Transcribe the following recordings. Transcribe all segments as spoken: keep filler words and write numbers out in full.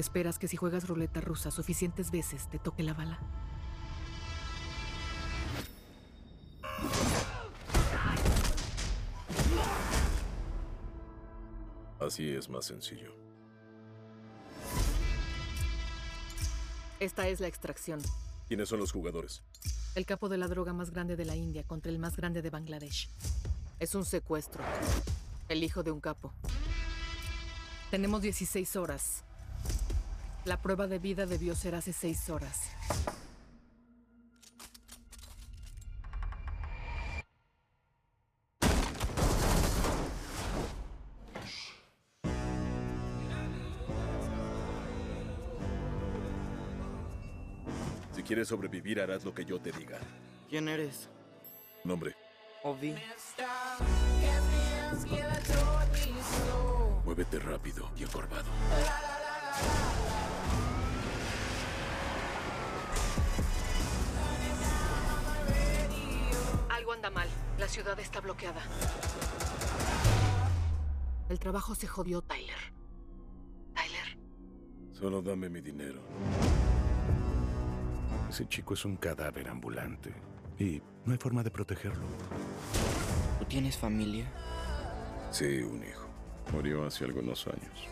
Esperas que si juegas ruleta rusa suficientes veces te toque la bala. Así es más sencillo. Esta es la extracción. ¿Quiénes son los jugadores? El capo de la droga más grande de la India contra el más grande de Bangladesh. Es un secuestro. El hijo de un capo. Tenemos dieciséis horas. La prueba de vida debió ser hace seis horas. Si quieres sobrevivir, harás lo que yo te diga. ¿Quién eres? Nombre. Ovi. Muévete rápido y encorvado. Algo anda mal. La ciudad está bloqueada. El trabajo se jodió, Tyler. Tyler. Solo dame mi dinero. Ese chico es un cadáver ambulante y no hay forma de protegerlo. ¿Tú tienes familia? Sí, un hijo. Murió hace algunos años.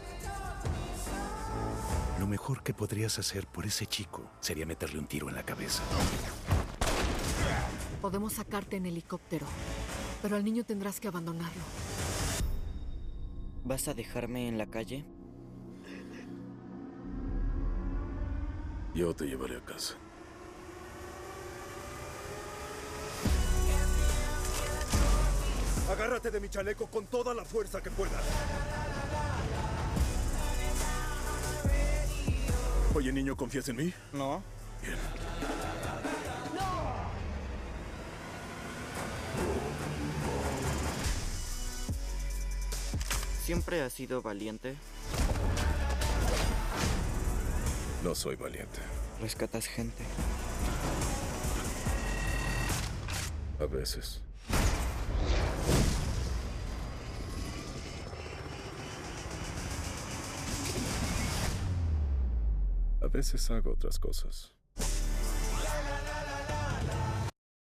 Lo mejor que podrías hacer por ese chico sería meterle un tiro en la cabeza. Podemos sacarte en helicóptero, pero al niño tendrás que abandonarlo. ¿Vas a dejarme en la calle? Yo te llevaré a casa. Agárrate de mi chaleco con toda la fuerza que puedas. Oye, niño, ¿confías en mí? No. Bien. ¿Siempre has sido valiente? No soy valiente. ¿Rescatas gente? A veces. A veces hago otras cosas.